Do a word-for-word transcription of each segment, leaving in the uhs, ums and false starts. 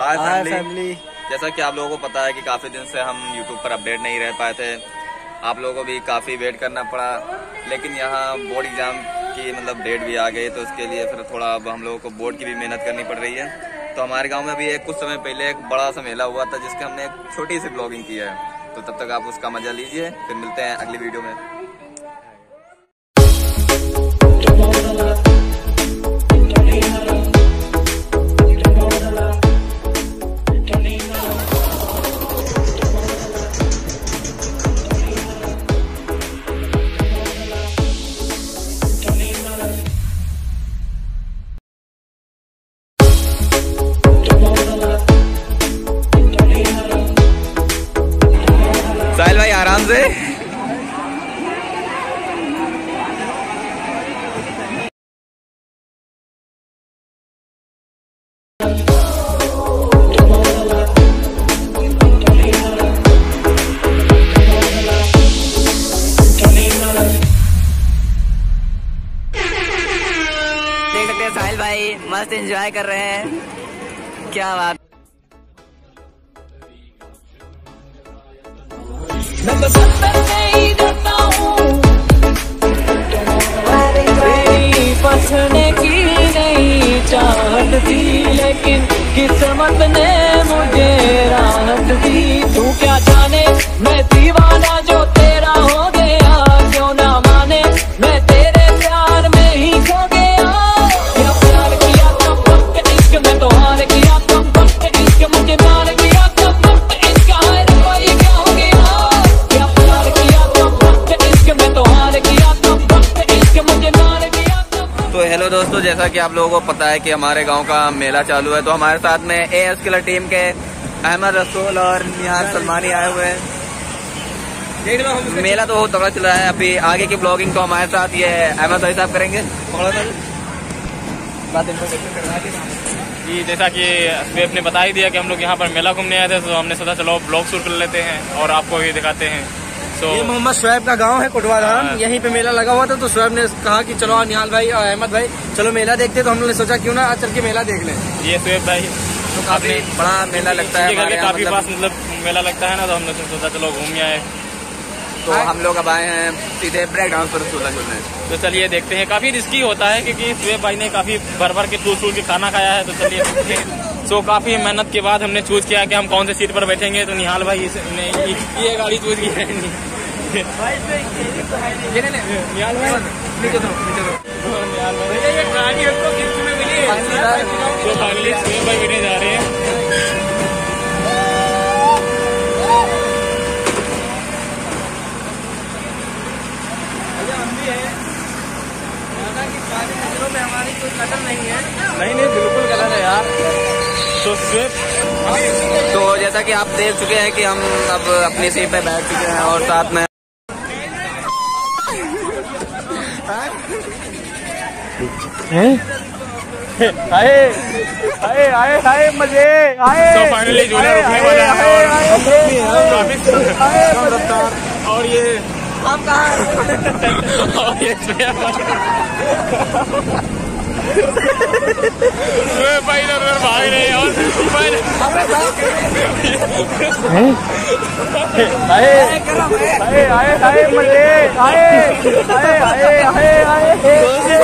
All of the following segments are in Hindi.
हाय फैमिली। जैसा कि आप लोगों को पता है कि काफ़ी दिन से हम यूट्यूब पर अपडेट नहीं रह पाए थे, आप लोगों को भी काफ़ी वेट करना पड़ा, लेकिन यहाँ बोर्ड एग्जाम की मतलब डेट भी आ गई, तो उसके लिए फिर थोड़ा अब हम लोगों को बोर्ड की भी मेहनत करनी पड़ रही है। तो हमारे गांव में भी एक कुछ समय पहले एक बड़ा सा मेला हुआ था जिसके हमने एक छोटी सी ब्लॉगिंग की है, तो तब तक आप उसका मजा लीजिए, फिर मिलते हैं अगली वीडियो में। साहिल भाई आराम से। देख सकते हैं साहिल भाई मस्त एंजॉय कर रहे हैं, क्या बात। मैं तो सत्तर नहीं देता हूँ, तेरी पसंद की नहीं चाहत थी, लेकिन किस्मत ने मुझे राहत दी। तू क्या जाने मैं दीवाना जो तेरा हो गया, क्यों ना माने मैं तेरे प्यार में ही खो गया। क्या प्यार किया तब वक्त इश्क में तो हार किया, तब वक्त इश्क मुझे मार गया, तब वक्त इश्क हार कोई क्या हो गया। तो हेलो दोस्तों, जैसा कि आप लोगों को पता है कि हमारे गांव का मेला चालू है, तो हमारे साथ में ए एस किलर टीम के अहमद रसूल और निहार सलमानी आए हुए हैं। मेला तो बहुत तगड़ा चल रहा है। अभी आगे की ब्लॉगिंग तो हमारे साथ ये अहमद भाई साहब करेंगे। जी, जैसा कि स्वेब ने बता ही दिया कि हम लोग यहाँ पर मेला घूमने आए थे, तो हमने सोचा चलो ब्लॉग शूट कर लेते हैं और आपको भी दिखाते हैं। तो ये मोहम्मद शुएब का गांव है कोटवा धाम, यहीं पे मेला लगा हुआ था, तो शुएब ने कहा कि चलो निहाल भाई और अहमद भाई चलो मेला देखते, तो हम लोगों ने सोचा क्यों ना आज चल के मेला देख लें। ये शुएब भाई तो काफी बड़ा मेला लगता है हमारे यहाँ, काफी पास मतलब मेला लगता है ना, तो हम लोग सोचा चलो घूम आए। तो हम लोग अब आए हैं सीधे ब्रेक डांस पर झूला झूलने। तो चलिए देखते हैं। काफी रिस्की होता है क्योंकि शुएब भाई ने काफी भर भर के टूट टूट के खाना खाया है, तो चलिए देखते हैं। सो काफी मेहनत के बाद हमने चूज किया कि हम कौन से सीट पर बैठेंगे, तो निहाल भाई ने ये गाड़ी चूज की है। निहाल भाई निहाल भाई ये गाड़ी हमको गिफ्ट में मिली है, तो फाइनली शुएब भाई बैठने जा रहे हैं। में हमारी कोई कदर नहीं है। नहीं नहीं बिल्कुल गलत है यार। तो तो जैसा कि आप देख चुके हैं कि हम अब अपनी सीट पे बैठ चुके हैं और साथ में आए आए आए आए मजे आए। तो फाइनली झूला रुकने वाला है और ये हम कहाँ और ये शुएब भाई इधर उधर भाग रहे हैं और आए आए आए आए मजे आए आए आए आए आए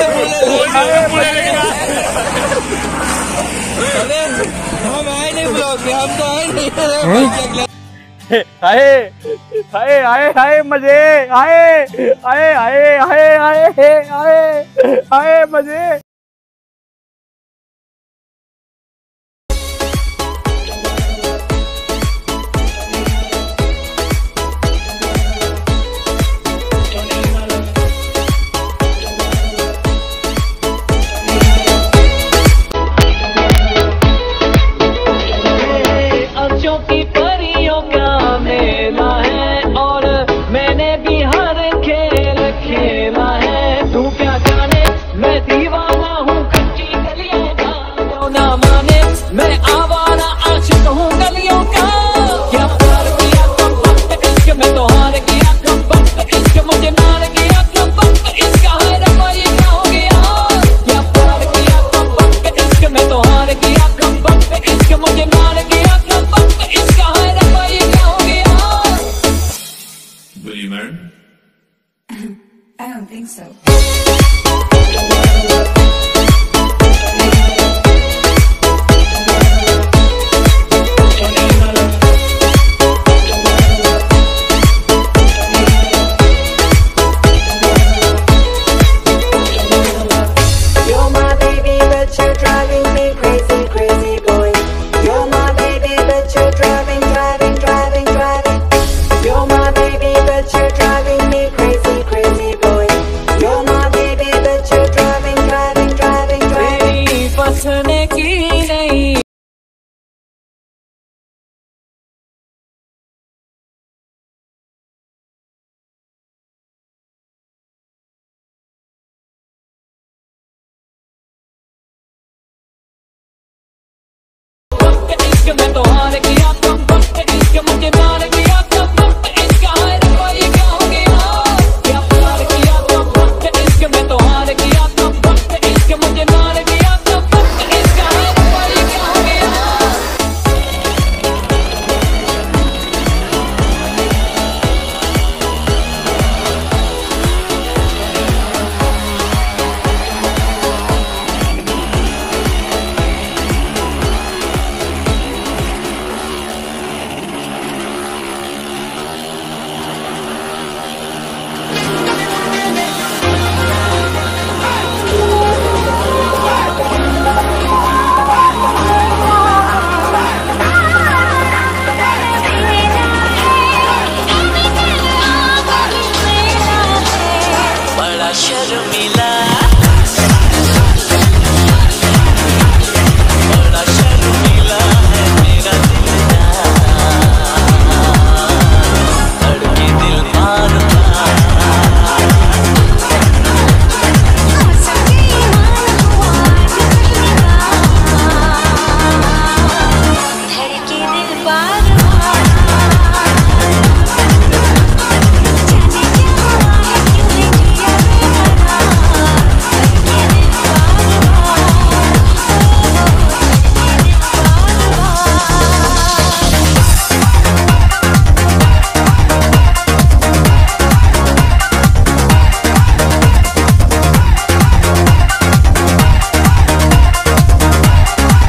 हम आए नहीं ब्लॉग में, हम तो आए नहीं। आए आए आए आए मजे आए आए आए आए आए आए आए मजे। की परियों का मेला है और मैंने भी हर खेल खेला है। तू क्या जाने मैं दीवाना वक्त इश्क में तो हार किया, तुम वक्त इश्क मुझे मार किया।